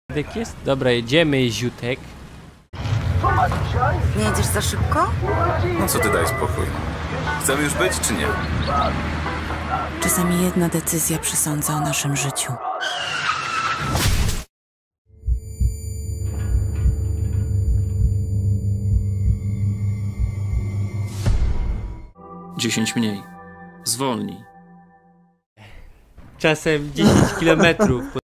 Ziutek jest? Dobra, jedziemy, Ziutek. Nie jedziesz za szybko? No co ty, daj spokój. Chcemy już być, czy nie? Czasami jedna decyzja przesądza o naszym życiu. Dziesięć mniej. Zwolnij. Czasem 10 kilometrów.